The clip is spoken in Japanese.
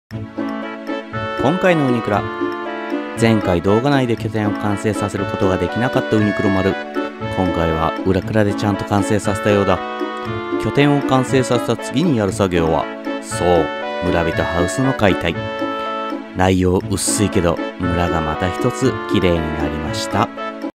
今回のウニクラ、前回動画内で拠点を完成させることができなかったウニクロ丸、今回は裏クラでちゃんと完成させたようだ。拠点を完成させた次にやる作業は、そう、村人ハウスの解体。内容薄いけど村がまた一つ綺麗になりました。